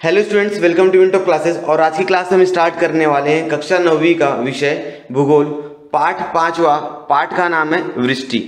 Hello students, welcome to Vinto classes. और आज की क्लास हम स्टार्ट करने वाले हैं कक्षा 9वीं का विषय भूगोल, पाठ 5वां। पाठ का नाम है वृष्टि।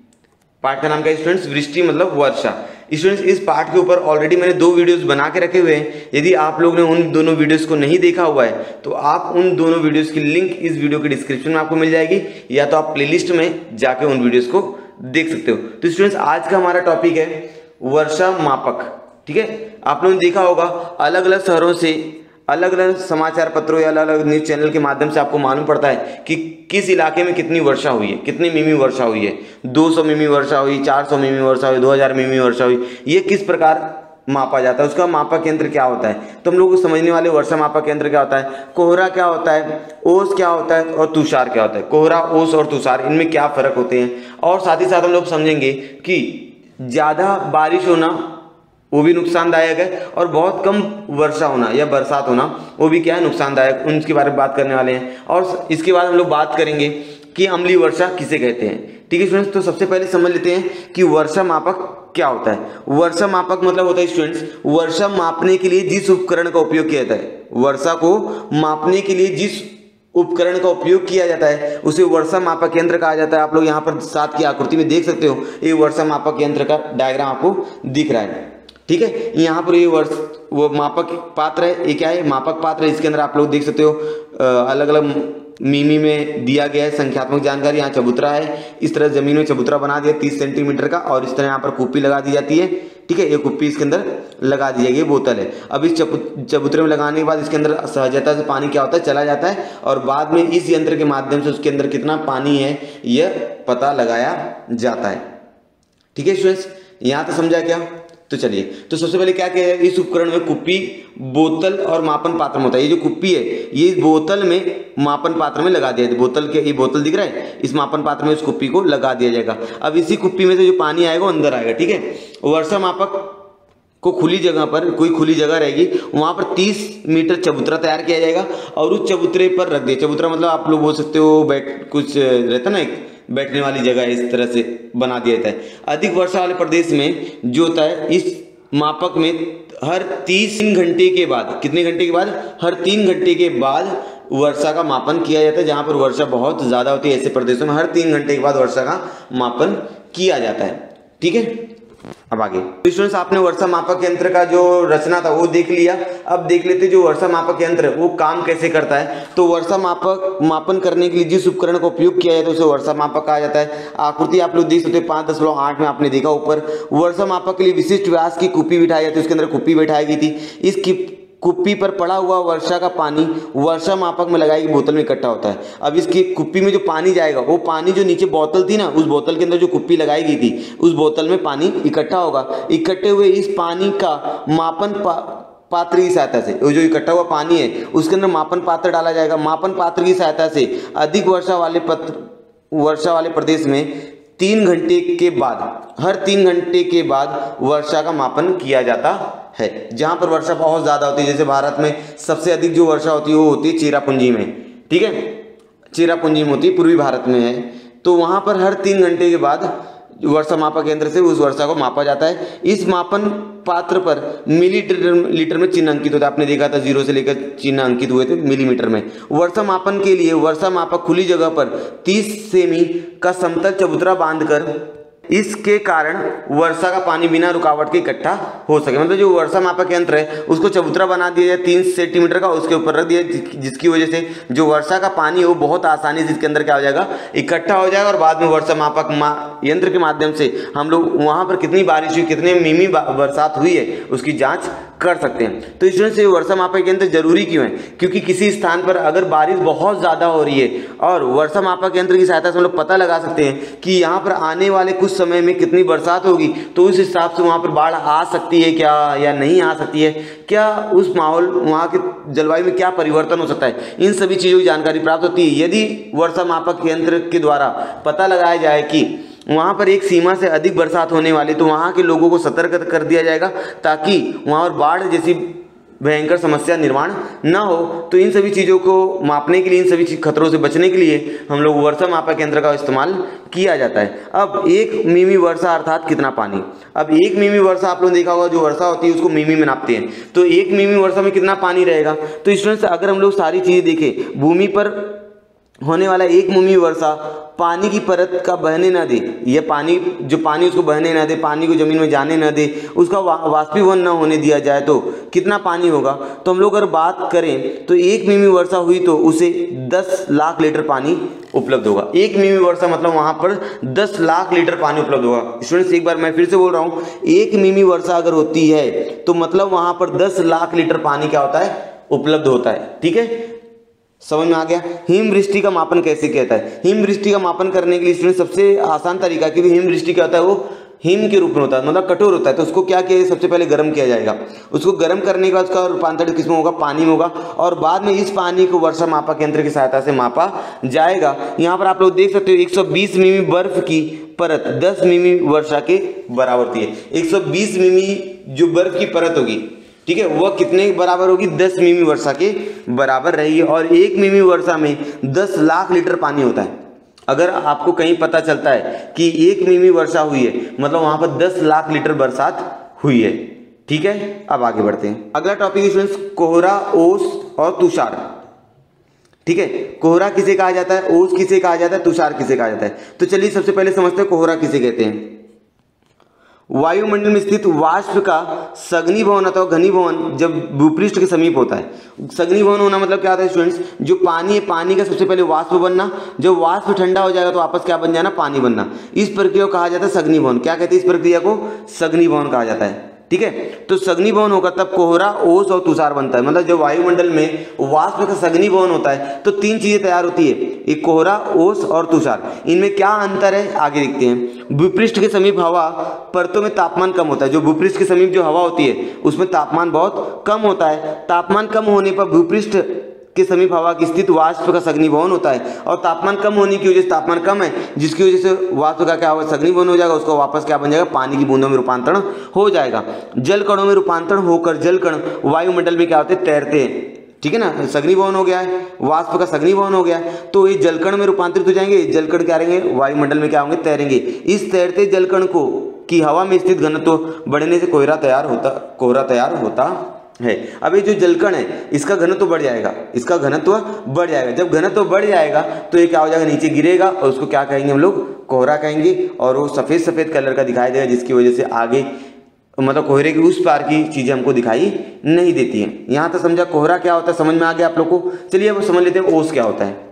पाठ का नाम क्या है स्टूडेंट्स? वृष्टि मतलब वर्षा। स्टूडेंट्स, इस पाठ के ऊपर ऑलरेडी मैंने 2 वीडियोस बना के रखे हुए हैं। यदि आप लोग ने उन दोनों वीडियोस को नहीं देखा हुआ है तो आप उन दोनों वीडियोस की लिंक इस वीडियो के डिस्क्रिप्शन में आपको मिल जाएगी, या तो आप प्लेलिस्ट में जाके उन वीडियोस को देख सकते हो। तो स्टूडेंट्स, आज का हमारा टॉपिक है वर्षा मापक। ठीक है, आप लोगों ने देखा होगा अलग अलग शहरों से अलग अलग समाचार पत्रों या अलग अलग न्यूज चैनल के माध्यम से आपको मालूम पड़ता है कि किस इलाके में कितनी वर्षा हुई है, कितनी मिमी वर्षा हुई है। 200 मिमी वर्षा हुई, 400 मिमी वर्षा हुई, 2000 मिमी वर्षा हुई। ये किस प्रकार मापा जाता है, उसका मापक यंत्र क्या होता है। तो हम लोग को समझने वाले वर्षा मापक यंत्र क्या होता है, कोहरा क्या होता है, ओस क्या होता है और तुषार क्या होता है। कोहरा, ओस और तुषार, इनमें क्या फर्क होते हैं। और साथ ही साथ हम लोग समझेंगे कि ज़्यादा बारिश होना वो भी नुकसानदायक है, और बहुत कम वर्षा होना या बरसात होना वो भी क्या है, नुकसानदायक। उनके बारे में बात करने वाले हैं। और इसके बाद हम लोग बात करेंगे कि अम्लीय वर्षा किसे कहते हैं। ठीक है स्टूडेंट्स, तो सबसे पहले समझ लेते हैं कि वर्षा मापक क्या होता है। वर्षा मापक मतलब होता है स्टूडेंट्स, वर्षा मापने के लिए जिस उपकरण का उपयोग किया जाता है, वर्षा को मापने के लिए जिस उपकरण का उपयोग किया जाता है उसे वर्षा मापक यंत्र कहा जाता है। आप लोग यहाँ पर साथ की आकृति में देख सकते हो, ये वर्षा मापक यंत्र का डायग्राम आपको दिख रहा है। ठीक है, यहाँ पर ये वो मापक पात्र है। ये क्या है? मापक पात्र है। इसके अंदर आप लोग देख सकते हो अलग अलग मिमी में दिया गया है संख्यात्मक जानकारी। यहाँ चबूतरा है, इस तरह जमीन में चबूतरा बना दिया 30 सेंटीमीटर का, और इस तरह यहाँ पर कुप्पी लगा दी जाती है। ठीक है, ये कुप्पी इसके अंदर लगा दी जाएगी, ये बोतल है। अब इस चबूतरे में लगाने के बाद इसके अंदर सहजता से पानी क्या होता है, चला जाता है, और बाद में इस यंत्र के माध्यम से उसके अंदर कितना पानी है यह पता लगाया जाता है। ठीक है स्टूडेंट्स, यहाँ तो समझा क्या? तो चलिए, तो सबसे पहले क्या किया है, इस उपकरण में कुप्पी, बोतल और मापन पात्र में होता है। ये जो कुप्पी है ये इस बोतल में मापन पात्र में लगा दिया जाए। बोतल के, ये बोतल दिख रहा है, इस मापन पात्र में इस कुप्पी को लगा दिया जाएगा। अब इसी कुप्पी में से जो पानी आएगा वो अंदर आएगा। ठीक है, वर्षा मापक को खुली जगह पर, कोई खुली जगह रहेगी वहां पर 30 मीटर चबूतरा तैयार किया जाएगा, और उस चबूतरे पर रख दिया। चबूतरा मतलब आप लोग बोल सकते हो कुछ रहता ना, एक बैठने वाली जगह इस तरह से बना दिया जाता है। अधिक वर्षा वाले प्रदेश में जो होता है, इस मापक में हर 30 घंटे के बाद, कितने घंटे के बाद? हर 3 घंटे के बाद वर्षा का मापन किया जाता है। जहां पर वर्षा बहुत ज्यादा होती है ऐसे प्रदेशों में हर 3 घंटे के बाद वर्षा का मापन किया जाता है। ठीक है, अब आगे स्टूडेंट्स, आपने वर्षा मापक यंत्र का जो रचना था वो देख लिया। अब देख लेते जो वर्षा मापक यंत्र वो काम कैसे करता है। तो वर्षा मापक मापन करने के लिए जिस उपकरण का उपयोग किया जाता है उसे वर्षा मापक कहा जाता है। आकृति आप लोग देख सकते हैं 5.8 में आपने देखा ऊपर। वर्षा मापक के लिए विशिष्ट व्यास की कुप्पी बिठाई जाती है, उसके अंदर कुप्पी बैठाई गई थी। इस कुप्पी पर पड़ा हुआ वर्षा का पानी वर्षा मापक में लगाई गई बोतल में इकट्ठा होता है। अब इसकी कुप्पी में जो पानी जाएगा वो पानी जो नीचे बोतल थी ना, उस बोतल के अंदर जो कुप्पी लगाई गई थी उस बोतल में पानी इकट्ठा होगा। इकट्ठे हुए इस पानी का मापन पात्र की सहायता से, वो जो इकट्ठा हुआ पानी है उसके अंदर मापन पात्र डाला जाएगा। मापन पात्र की सहायता से अधिक वर्षा वाले प्रदेश में 3 घंटे के बाद, हर 3 घंटे के बाद वर्षा का मापन किया जाता है। जहां पर वर्षा बहुत ज्यादा होती है, जैसे भारत में सबसे अधिक जो वर्षा होती है वो होती है चेरापूंजी में। ठीक है, चेरापूंजी में होती है, पूर्वी भारत में है। तो वहां पर हर 3 घंटे के बाद वर्षा मापक यंत्र से उस वर्षा को मापा जाता है। इस मापन पात्र पर मिलीलीटर में चिन्ह अंकित होता है। आपने देखा था 0 से लेकर चिन्ह अंकित हुए थे मिलीमीटर में। वर्षा मापन के लिए वर्षा मापक खुली जगह पर 30 सेमी का समतल चबूतरा बांधकर, इसके कारण वर्षा का पानी बिना रुकावट के इकट्ठा हो सके। मतलब जो वर्षा मापक यंत्र है उसको चबूतरा बना दिया जाए 3 सेंटीमीटर का, उसके ऊपर रख दिया, जिसकी वजह से जो वर्षा का पानी है वो बहुत आसानी से इसके अंदर क्या हो जाएगा, इकट्ठा हो जाएगा। और बाद में वर्षा मापक यंत्र के माध्यम से हम लोग वहां पर कितनी बारिश हुई, कितने मिमी बरसात हुई है उसकी जांच कर सकते हैं। तो स्टूडेंट्स, ये वर्षा मापक यंत्र जरूरी क्यों है? क्योंकि किसी स्थान पर अगर बारिश बहुत ज्यादा हो रही है और वर्षा मापक यंत्र की सहायता से हम लोग पता लगा सकते हैं कि यहाँ पर आने वाले कुछ समय में कितनी बरसात होगी, तो उस हिसाब से वहां पर बाढ़ आ सकती है क्या या नहीं आ सकती है, क्या उस माहौल, वहां के जलवायु में क्या परिवर्तन हो सकता है, इन सभी चीजों की जानकारी प्राप्त होती है। यदि वर्षा मापक यंत्र के द्वारा पता लगाया जाए कि वहां पर एक सीमा से अधिक बरसात होने वाली, तो वहां के लोगों को सतर्क कर दिया जाएगा ताकि वहां पर बाढ़ जैसी भयंकर समस्या निर्माण ना हो। तो इन सभी चीज़ों को मापने के लिए, इन सभी खतरों से बचने के लिए हम लोग वर्षा मापक यंत्र का इस्तेमाल किया जाता है। अब 1 मिमी वर्षा अर्थात कितना पानी। अब 1 मिमी वर्षा आप लोगों ने देखा होगा, जो वर्षा होती है उसको मिमी में नापते हैं। तो 1 मिमी वर्षा में कितना पानी रहेगा। तो स्टूडेंट्स अगर हम लोग सारी चीज़ें देखें, भूमि पर होने वाला 1 मिमी वर्षा पानी की परत का बहने ना दे, यह पानी जो पानी उसको बहने ना दे, पानी को जमीन में जाने ना दे, उसका वाष्पीभवन ना होने दिया जाए तो कितना पानी होगा। तो हम लोग अगर बात करें तो 1 मिमी वर्षा हुई तो उसे 10 लाख लीटर पानी उपलब्ध होगा। 1 मिमी वर्षा मतलब वहां पर 10 लाख लीटर पानी उपलब्ध होगा। स्टूडेंट्स एक बार मैं फिर से बोल रहा हूं, 1 मिमी वर्षा अगर होती है तो मतलब वहां पर 10 लाख लीटर पानी क्या होता है, उपलब्ध होता है। ठीक है, समझ में आ गया। हिमवृष्टि का मापन कैसे कहता है। हिमवृष्टि का मापन करने के लिए स्टूडेंट सबसे आसान तरीका, क्योंकि हिमवृष्टि क्या होता है, वो हिम के रूप में होता है, मतलब कठोर होता है। तो उसको क्या किया, सबसे पहले गर्म किया जाएगा। उसको गर्म करने के बाद उसका रूपांतरण किसमें होगा, पानी में होगा, और बाद में इस पानी को वर्षा मापक यंत्र की सहायता से मापा जाएगा। यहाँ पर आप लोग देख सकते हो 120 मिमी बर्फ की परत 10 मिमी वर्षा के बराबर होती है। 120 मिमी जो बर्फ की परत होगी, ठीक है, वह कितने के बराबर होगी, 10 मिमी वर्षा के बराबर रहेगी। और 1 मिमी वर्षा में 10 लाख लीटर पानी होता है। अगर आपको कहीं पता चलता है कि 1 मिमी वर्षा हुई है, मतलब वहां पर 10 लाख लीटर बरसात हुई है। ठीक है, अब आगे बढ़ते हैं। अगला टॉपिक स्टूडेंट्स कोहरा, ओस और तुषार। ठीक है, कोहरा किसे कहा जाता है, ओस किसे कहा जाता है, तुषार किसे कहा जाता है। तो चलिए सबसे पहले समझते हैं कोहरा किसे कहते हैं। वायुमंडल में स्थित वाष्प का सघनीभवन अथवा घनीभवन जब भूपृष्ठ के समीप होता है। सघनीभवन होना मतलब क्या होता है स्टूडेंट्स, जो पानी है, पानी का सबसे पहले वाष्प बनना, जब वाष्प ठंडा हो जाएगा तो वापस क्या बन जाना, पानी बनना। इस प्रक्रिया को कहा जाता है सघनीभवन। क्या कहते हैं इस प्रक्रिया को, सघनीभवन कहा जाता है। ठीक है, तो सघनीभवन होगा तब कोहरा, ओस और तुषार बनता है। मतलब जब वायुमंडल में वाष्प का सघनीभवन होता है तो 3 चीजें तैयार होती है, एक कोहरा, ओस और तुषार। इनमें क्या अंतर है आगे देखते हैं। भूपृष्ठ के समीप हवा परतों में तापमान कम होता है। जो भूपृष्ठ के समीप जो हवा होती है उसमें तापमान बहुत कम होता है। तापमान कम होने पर भूपृष्ठ के समीप हवा की स्थित वाष्प का सघनीभवन होता है, और तापमान कम होने की वजह से, तापमान कम है जिसकी वजह से वाष्प का क्या होगा, सघनीभवन हो जाएगा, उसको वापस क्या बन जाएगा, पानी की बूंदों में रूपांतरण हो जाएगा। जल कणों में रूपांतरण होकर जल कण वायुमंडल में क्या होते हैं, तैरते हैं। ठीक है ना, सघनीभवन हो गया है, वाष्प का सघनीभवन हो गया, तो ये जलकण में रूपांतरित हो जाएंगे। जलकण क्या रहेंगे, वायुमंडल में क्या होंगे, तैरेंगे। इस तैरते जलकण को की हवा में स्थित घनत्व बढ़ने से कोहरा तैयार होता है। अब ये जो जलकण है इसका घनत्व बढ़ जाएगा, इसका घनत्व बढ़ जाएगा। जब घनत्व बढ़ जाएगा तो ये क्या हो जाएगा, नीचे गिरेगा, और उसको क्या कहेंगे हम लोग, कोहरा कहेंगे। और वो सफेद सफेद कलर का दिखाई देगा, जिसकी वजह से आगे मतलब कोहरे के उस पार की चीजें हमको दिखाई नहीं देती हैं। यहाँ तक समझा कोहरा क्या होता है, समझ में आ गया आप लोग को। चलिए अब समझ लेते हैं ओस क्या होता है।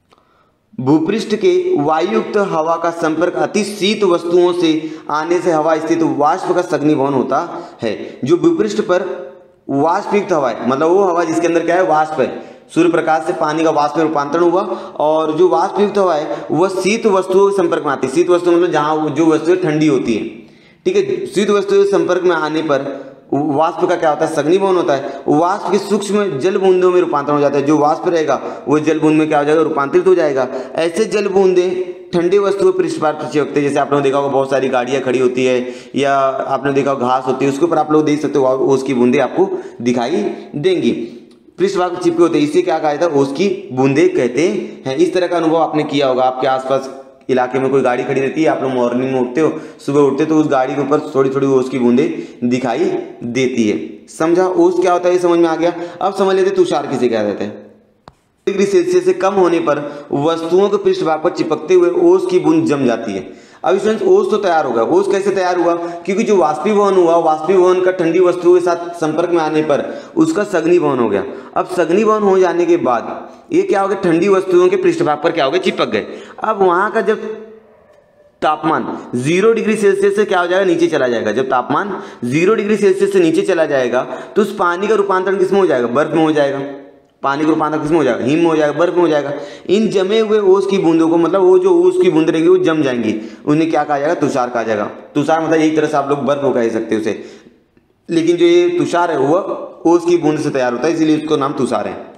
भूपृष्ठ के वायुयुक्त हवा का संपर्क अति शीत वस्तुओं से आने से हवा स्थित वाष्प का सघनीभवन होता है। जो भूपृष्ठ पर वाष्पयुक्त हवा है, मतलब वो हवा जिसके अंदर क्या है, वाष्प है, सूर्य प्रकाश से पानी का वाष्प में रूपांतरण हुआ, और जो वाष्पयुक्त हवा है वह शीत वस्तुओं के संपर्क में आती है। शीत वस्तु मतलब जहाँ जो वस्तुएं ठंडी होती है। ठीक है, शीत वस्तुओं के संपर्क में आने पर वाष्प का क्या होता है, सघनीभवन होता है। वाष्प की सूक्ष्म जल बूंदों में रूपांतरण हो जाता है। जो वाष्प रहेगा वो जल बूंद में क्या हो जाएगा, रूपांतरित हो जाएगा। ऐसे जल बूंदे ठंडी वस्तुओं पृष्ठ पर चिपकते हैं। जैसे आपने देखा होगा बहुत सारी गाड़ियां खड़ी होती है, या आपने देखा घास होती है, उसके ऊपर आप लोग देख सकते हो ओस की बूंदे आपको दिखाई देंगी, पृष्ठ भाग चिपके होते हैं। इसे क्या कहा जाता है, ओस की बूंदे कहते हैं। इस तरह का अनुभव आपने किया होगा, आपके आसपास इलाके में कोई गाड़ी खड़ी रहती है, आप लोग मॉर्निंग में उठते हो, सुबह उठते तो उस गाड़ी के ऊपर थोड़ी थोड़ी ओस की बूंदे दिखाई देती है। समझा ओस क्या होता है, ये समझ में आ गया। अब समझ लेते तुषार किसे कहा जाता है। डिग्री सेल्सियस से कम होने पर वस्तुओं के पृष्ठभाग पर चिपकते हुए ओस की बूंद जम जाती है। अब स्टूडेंट्स ओस तो तैयार होगा। ओस कैसे तैयार हुआ, क्योंकि जो वाष्पीभवन हुआ, वाष्पीभवन का ठंडी वस्तुओं के साथ संपर्क में आने पर उसका सघनीभवन हो गया। अब सघनीभवन हो जाने के बाद ये क्या हो गया, ठंडी वस्तुओं के पृष्ठभाग पर क्या हो गया, चिपक गए। अब वहां का जब तापमान 0 डिग्री सेल्सियस से क्या हो जाएगा, नीचे चला जाएगा। जब तापमान 0 डिग्री सेल्सियस से नीचे चला जाएगा तो उस पानी का रूपांतरण किसमें हो जाएगा, बर्फ में हो जाएगा। पानी का रूपांतरण किसमें हो जाएगा, हिम में हो जाएगा, बर्फ में हो जाएगा। इन जमे हुए ओस की बूंदों को, मतलब वो जो ओस की बूंद रहेगी वो जम जाएंगी, उन्हें क्या कहा जाएगा, तुषार कहा जाएगा। तुषार मतलब एक तरह से आप लोग बर्फ को कह सकते हो उसे, लेकिन जो ये तुषार है वह ओस की बूंद से तैयार होता है, इसलिए उसको नाम तुषार है।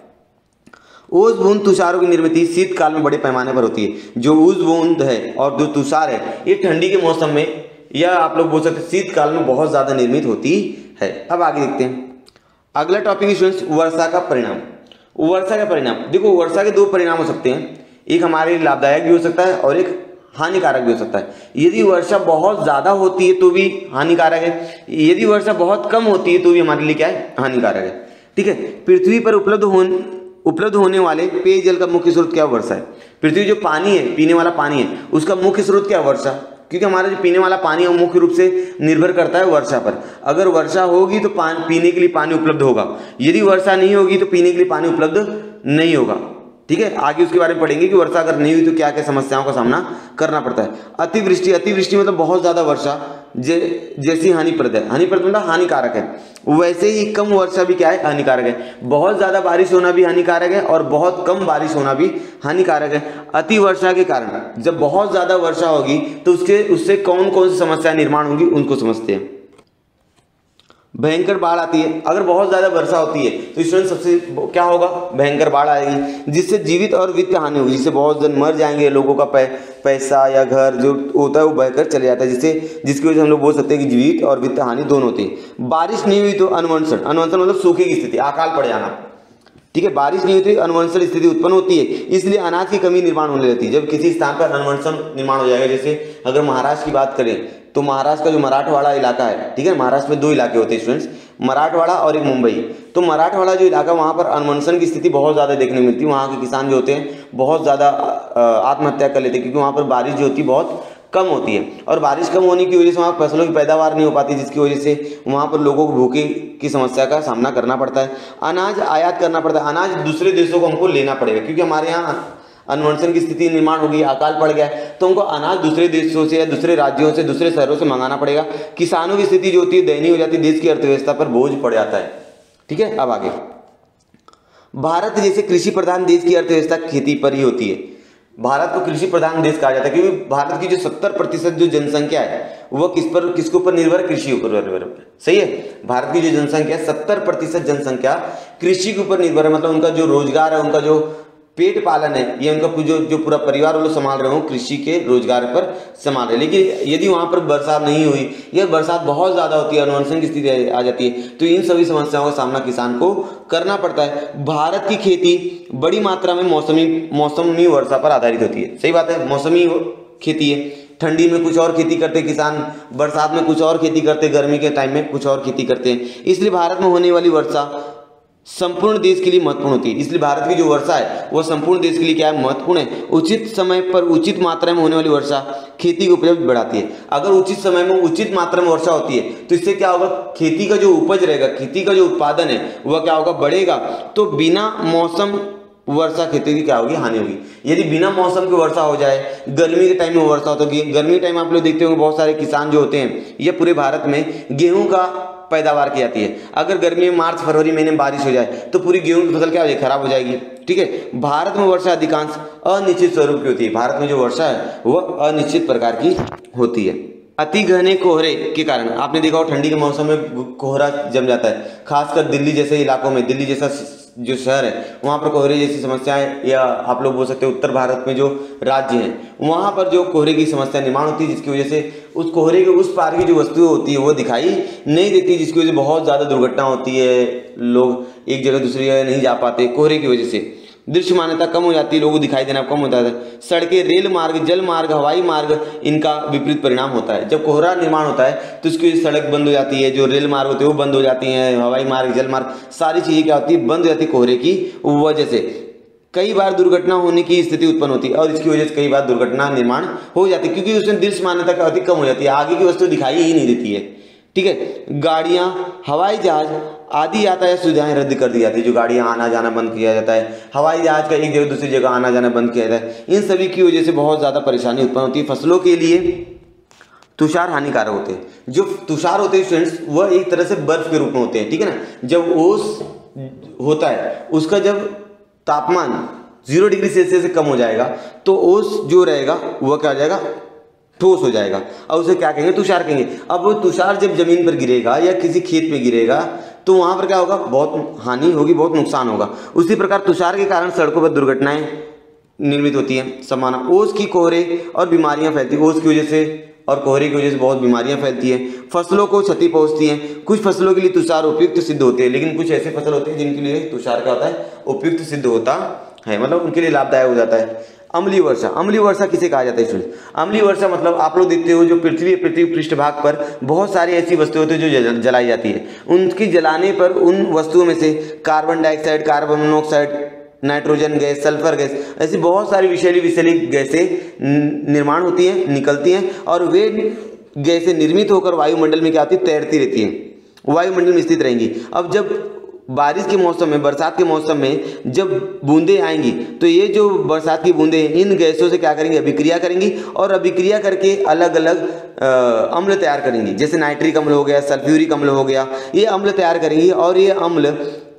ओस बूंद तुषारों की निर्मित शीतकाल में बड़े पैमाने पर होती है। जो ओस बूंद है और जो तुषार है ये ठंडी के मौसम में, या आप लोग बोल सकते हैं शीतकाल में बहुत ज्यादा निर्मित होती है। अब आगे देखते हैं। अगला टॉपिक स्टूडेंट्स वर्षा का परिणाम। वर्षा का परिणाम, देखो वर्षा के दो परिणाम हो सकते हैं, एक हमारे लिए लाभदायक भी हो सकता है और एक हानिकारक भी हो सकता है। यदि वर्षा बहुत ज्यादा होती है तो भी हानिकारक है, यदि वर्षा बहुत कम होती है तो भी हमारे लिए क्या है, हानिकारक है। ठीक है, पृथ्वी पर उपलब्ध होने वाले पेयजल का मुख्य स्रोत क्या, वर्षा है। पृथ्वी जो पानी है, पीने वाला पानी है, उसका मुख्य स्रोत क्या, वर्षा। क्योंकि हमारा जो पीने वाला पानी है वो मुख्य रूप से निर्भर करता है वर्षा पर। अगर वर्षा होगी तो पीने के लिए पानी उपलब्ध होगा, यदि वर्षा नहीं होगी तो पीने के लिए पानी उपलब्ध नहीं होगा। ठीक है, आगे उसके बारे में पढ़ेंगे कि वर्षा अगर नहीं हुई तो क्या क्या समस्याओं का सामना करना पड़ता है। अतिवृष्टि, अतिवृष्टि मतलब बहुत ज्यादा वर्षा जैसी हानिप्रद है, हानिप्रद मतलब हानिकारक है, वैसे ही कम वर्षा भी क्या है, हानिकारक है। बहुत ज्यादा बारिश होना भी हानिकारक है और बहुत कम बारिश होना भी हानिकारक है। अति वर्षा के कारण जब बहुत ज्यादा वर्षा होगी तो उससे कौन कौन सी समस्या निर्माण होगी उनको समझते हैं। भयंकर बाढ़ आती है, अगर बहुत ज्यादा वर्षा होती है तो स्टूडेंट सबसे क्या होगा, भयंकर बाढ़ आएगी, जिससे जीवित और वित्त हानि होगी, जिससे बहुत जन मर जाएंगे, लोगों का पैसा या घर जो होता है वो बहकर चले जाता है, जिसकी वजह से हम लोग बोल सकते हैं कि जीवित और वित्त हानि दोनों होती है। बारिश नहीं हुई तो अनवंशन, अनवंशन मतलब सूखे की स्थिति, अकाल पड़ जाना। ठीक है, बारिश नहीं होती, अनवंशन स्थिति उत्पन्न होती है, इसलिए अनाज की कमी निर्माण होने लगती है। जब किसी स्थान पर अनवंशन निर्माण हो जाएगा, जैसे अगर महाराष्ट्र की बात करें तो महाराष्ट्र का जो मराठवाड़ा इलाका है, ठीक है, महाराष्ट्र में दो इलाके होते हैं स्टूडेंट्स, मराठवाड़ा और एक मुंबई। तो मराठवाड़ा जो इलाका, वहाँ पर अनवंशन की स्थिति बहुत ज़्यादा देखने मिलती है। वहाँ के किसान जो होते हैं बहुत ज़्यादा आत्महत्या कर लेते हैं, क्योंकि वहाँ पर बारिश जो होती है बहुत कम होती है, और बारिश कम होने की वजह से वहाँ फसलों की पैदावार नहीं हो पाती, जिसकी वजह से वहाँ पर लोगों को भूखे की समस्या का सामना करना पड़ता है। अनाज आयात करना पड़ता है, अनाज दूसरे देशों को हमको लेना पड़ेगा, क्योंकि हमारे यहाँ अनवंशन की स्थिति निर्माण होगी, अकाल पड़ गया है, तो हमको अनाज दूसरे देशों से या दूसरे राज्यों से, दूसरे शहरों से मंगाना पड़ेगा। किसानों की स्थिति जो होती है दयनीय हो जाती है, देश की अर्थव्यवस्था पर बोझ पड़ जाता है। ठीक है, अब आगे, भारत जैसे कृषि प्रधान देश की अर्थव्यवस्था खेती पर ही होती है। भारत को कृषि प्रधान देश कहा जाता है क्योंकि भारत की जो 70% जो जनसंख्या है वो किसके ऊपर निर्भर है, कृषि ऊपर निर्भर है। सही है, भारत की जो जनसंख्या 70% जनसंख्या कृषि के ऊपर निर्भर है, मतलब उनका जो रोजगार है, उनका जो पेट पालन है, ये उनका जो पूरा परिवार वो लोग संभाल रहे हो, कृषि के रोजगार पर संभाल रहे। लेकिन यदि वहां पर बरसात नहीं हुई या बरसात बहुत ज्यादा होती है, अनवंशन की स्थिति आ जाती है, तो इन सभी समस्याओं का सामना किसान को करना पड़ता है। भारत की खेती बड़ी मात्रा में मौसमी वर्षा पर आधारित होती है। सही बात है, मौसमी खेती है, ठंडी में कुछ और खेती करते किसान, बरसात में कुछ और खेती करते, गर्मी के टाइम में कुछ और खेती करते हैं। इसलिए भारत में होने वाली वर्षा संपूर्ण देश के लिए महत्वपूर्ण होती है। इसलिए भारत की जो वर्षा है वो संपूर्ण देश के लिए क्या है, महत्वपूर्ण है। उचित समय पर उचित मात्रा में होने वाली वर्षा खेती की उपज बढ़ाती है। अगर उचित समय में उचित मात्रा में वर्षा होती है तो इससे क्या होगा, खेती का जो उपज रहेगा, खेती का जो उत्पादन है वह क्या होगा, बढ़ेगा। तो बिना मौसम वर्षा खेती की क्या होगी, हानि होगी। यदि बिना मौसम की वर्षा हो जाए, गर्मी के टाइम में वर्षा होगी, गर्मी के टाइम आप लोग देखते होंगे बहुत सारे किसान जो होते हैं, ये पूरे भारत में गेहूं का पैदावार की जाती है। अगर गर्मी में मार्च फरवरी महीने में बारिश हो जाए तो पूरी गेहूं की फसल क्या हो जाएगी, खराब हो जाएगी। ठीक है, भारत में वर्षा अधिकांश अनिश्चित स्वरूप की होती है। भारत में जो वर्षा है वह अनिश्चित प्रकार की होती है। अति घने कोहरे के कारण आपने देखा हो ठंडी के मौसम में कोहरा जम जाता है, खासकर दिल्ली जैसे इलाकों में, दिल्ली जैसा जो शहर है वहाँ पर कोहरे जैसी समस्याएं, या आप लोग बोल सकते हैं उत्तर भारत में जो राज्य हैं वहाँ पर जो कोहरे की समस्या निर्माण होती है, जिसकी वजह से उस कोहरे के उस पार की जो वस्तुएं होती है वो दिखाई नहीं देती, जिसकी वजह से बहुत ज़्यादा दुर्घटना होती है, लोग एक जगह दूसरी जगह नहीं जा पाते कोहरे की वजह से। दृश्य मान्यता कम हो जाती है, लोगों को दिखाई देना कम होता है। सड़कें, रेल मार्ग, जल मार्ग, हवाई मार्ग, इनका विपरीत परिणाम होता है। जब कोहरा निर्माण होता है तो इसकी सड़क बंद हो जाती है, जो रेल मार्ग होते हैं वो बंद हो जाती हैं, हवाई मार्ग, जल मार्ग, सारी चीज़ें क्या होती है, बंद हो जाती है कोहरे की वजह से। कई बार दुर्घटना होने की स्थिति उत्पन्न होती है और इसकी वजह से कई बार दुर्घटना निर्माण हो जाती है, क्योंकि उसमें दृश्य मान्यता अधिक कम हो जाती है, आगे की वस्तु दिखाई ही नहीं देती है। ठीक है, गाड़ियां, हवाई जहाज आदि यातायात सुविधाएं रद्द कर दी जाती है। जो गाड़ियां आना जाना बंद किया जाता है, हवाई जहाज का एक जगह दूसरी जगह आना जाना बंद किया जाता है, इन सभी की वजह से बहुत ज्यादा परेशानी उत्पन्न होती है। फसलों के लिए तुषार हानिकारक होते हैं। जो तुषार होते हैं स्टूडेंट्स वह एक तरह से बर्फ के रूप में होते हैं। ठीक है ना, जब ओस होता है उसका जब तापमान 0 डिग्री सेल्सियस से कम हो जाएगा तो ओस जो रहेगा वह क्या हो जाएगा, ठोस हो जाएगा, और उसे क्या कहेंगे, तुषार कहेंगे। अब वो तुषार जब जमीन पर गिरेगा या किसी खेत में गिरेगा तो वहां पर क्या होगा, बहुत हानि होगी, बहुत नुकसान होगा। उसी प्रकार तुषार के कारण सड़कों पर दुर्घटनाएं निर्मित होती हैं। समाना ओस की कोहरे और बीमारियां फैलती है। ओस की वजह से और कोहरे की वजह से बहुत बीमारियां फैलती हैं, फसलों को क्षति पहुंचती हैं। कुछ फसलों के लिए तुषार उपयुक्त सिद्ध होते हैं, लेकिन कुछ ऐसे फसल होते हैं जिनके लिए तुषार क्या होता है, उपयुक्त सिद्ध होता है, मतलब उनके लिए लाभदायक हो जाता है। अम्लीय वर्षा, अम्लीय वर्षा किसे कहा जाता है स्टूडेंट? अम्लीय वर्षा मतलब आप लोग देखते हो जो पृथ्वी पृष्ठभाग पर बहुत सारी ऐसी वस्तुएं होती है जो जलाई जाती है, उनकी जलाने पर उन वस्तुओं में से carbon dioxide, carbon monoxide, nitrogen gas, sulphur gas, ऐसी बहुत सारी विषैली गैसें निर्माण होती हैं, निकलती हैं, और वे गैसें निर्मित होकर वायुमंडल में क्या होती है, तैरती रहती हैं, वायुमंडल में स्थित रहेंगी। अब जब बारिश के मौसम में, बरसात के मौसम में जब बूंदें आएंगी तो ये जो बरसात की बूंदें इन गैसों से क्या करेंगी, अभिक्रिया करेंगी, और अभिक्रिया करके अलग अलग अम्ल तैयार करेंगी, जैसे नाइट्रिक अम्ल हो गया, सल्फ्यूरिक अम्ल हो गया, ये अम्ल तैयार करेंगी। और ये अम्ल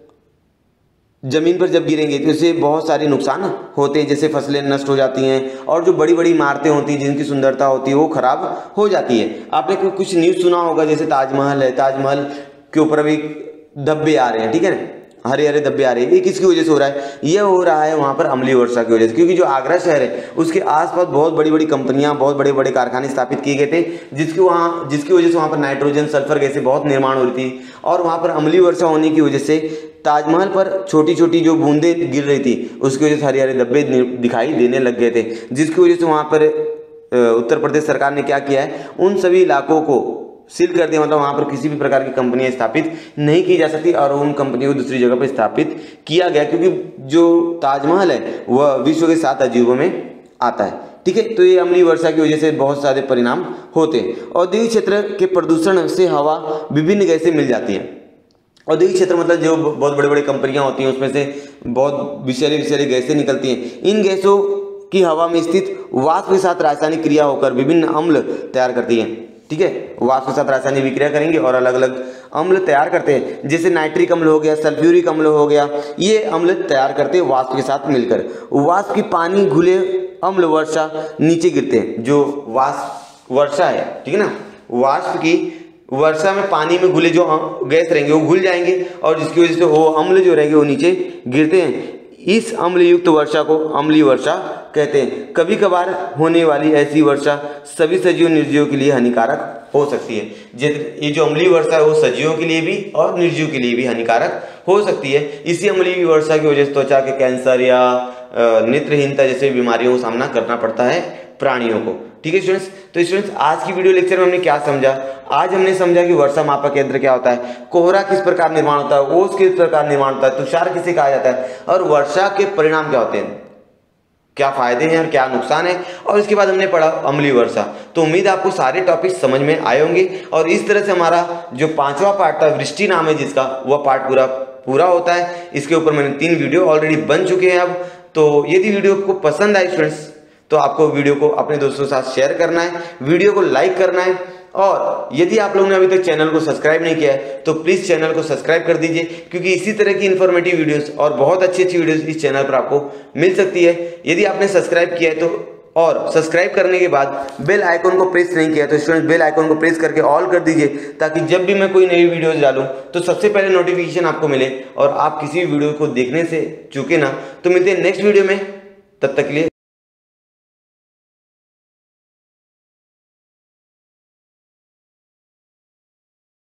जमीन पर जब गिरेंगे तो इससे बहुत सारे नुकसान होते हैं, जैसे फसलें नष्ट हो जाती हैं, और जो बड़ी बड़ी इमारतें होती हैं जिनकी सुंदरता होती है वो खराब हो जाती है। आपने कुछ न्यूज़ सुना होगा, जैसे ताजमहल है, ताजमहल के ऊपर अभी धब्बे आ रहे हैं, ठीक है ना, हरे हरे धब्बे आ रहे हैं। ये किसकी वजह से हो रहा है? ये हो रहा है वहाँ पर अम्लीय वर्षा की वजह से, क्योंकि जो आगरा शहर है उसके आसपास बहुत बड़ी बड़ी कंपनियां, बहुत बड़े बड़े कारखाने स्थापित किए गए थे, जिसकी वजह से वहाँ पर नाइट्रोजन, सल्फर गैसें बहुत निर्माण हो रही थी, और वहाँ पर अम्लीय वर्षा होने की वजह से ताजमहल पर छोटी छोटी जो बूंदें गिर रही थी उसकी वजह से हरे हरे धब्बे दिखाई देने लग गए थे, जिसकी वजह से वहाँ पर उत्तर प्रदेश सरकार ने क्या किया है, उन सभी इलाकों को सील कर दिया, मतलब वहाँ पर किसी भी प्रकार की कंपनियां स्थापित नहीं की जा सकती, और उन कंपनियों को दूसरी जगह पर स्थापित किया गया, क्योंकि जो ताजमहल है वह विश्व के 7 अजूबों में आता है, ठीक है। तो ये अम्लीय वर्षा की वजह से बहुत सारे परिणाम होते हैं। औद्योगिक क्षेत्र के प्रदूषण से हवा विभिन्न गैसें मिल जाती हैं। औद्योगिक क्षेत्र मतलब जो बहुत बड़े बड़े कंपनियां होती हैं उसमें से बहुत विषैली गैसें निकलती हैं। इन गैसों की हवा में स्थित वाष्प के साथ रासायनिक क्रिया होकर विभिन्न अम्ल तैयार करती हैं, ठीक है। वाष्प के साथ रासायनिक विक्रिया करेंगे और अलग अलग अम्ल तैयार करते हैं, जैसे नाइट्रिक अम्ल हो गया, सल्फ्यूरिक अम्ल हो गया, ये अम्ल तैयार करते हैं वाष्प के साथ मिलकर। वाष्प की पानी घुले अम्ल वर्षा नीचे गिरते हैं, जो वाष्प वर्षा है, ठीक है ना, वाष्प की वर्षा में पानी में घुले जो गैस रहेंगे वो घुल जाएंगे, और जिसकी वजह से वो अम्ल जो रहेंगे वो नीचे गिरते हैं। इस अम्ल युक्त वर्षा को अम्लीय वर्षा कहते हैं। कभी कभार होने वाली ऐसी वर्षा सभी सजीव निर्जीवों के लिए हानिकारक हो सकती है। ये जो अम्लीय वर्षा है वो सजीवों के लिए भी और निर्जीव के लिए भी हानिकारक हो सकती है। इसी अम्लीय वर्षा की वजह से त्वचा के कैंसर या नेत्रहीनता जैसे बीमारियों का सामना करना पड़ता है प्राणियों को, ठीक है स्टूडेंट्स। तो स्टूडेंट्स आज की वीडियो लेक्चर में हमने क्या समझा? आज हमने समझा कि वर्षा मापक यंत्र क्या होता है, कोहरा किस प्रकार निर्माण होता है, ओस किस प्रकार निर्माण होता है, तुषार किसे कहा जाता है, और वर्षा के परिणाम क्या होते हैं, क्या फायदे हैं और क्या नुकसान है, और इसके बाद हमने पढ़ा अम्लीय वर्षा। तो उम्मीद है आपको सारे टॉपिक समझ में आए होंगे, और इस तरह से हमारा जो 5वां पार्ट था वृष्टि नाम है जिसका, वह पार्ट पूरा होता है। इसके ऊपर मैंने 3 वीडियो ऑलरेडी बन चुके हैं अब। तो यदि वीडियो को पसंद आई स्टूडेंट्स तो आपको वीडियो को अपने दोस्तों के साथ शेयर करना है, वीडियो को लाइक करना है, और यदि आप लोगों ने अभी तक चैनल को सब्सक्राइब नहीं किया है तो प्लीज चैनल को सब्सक्राइब कर दीजिए, क्योंकि इसी तरह की इन्फॉर्मेटिव वीडियोस और बहुत अच्छी वीडियोस इस चैनल पर आपको मिल सकती है। यदि आपने सब्सक्राइब किया है तो, और सब्सक्राइब करने के बाद बेल आइकन को प्रेस नहीं किया तो स्टूडेंट बेल आइकन को प्रेस करके ऑल कर दीजिए, ताकि जब भी मैं कोई नई वीडियोस डालूं तो सबसे पहले नोटिफिकेशन आपको मिले और आप किसी भी वीडियो को देखने से चूके ना। तो मिलते हैं नेक्स्ट वीडियो में, तब तक के लिए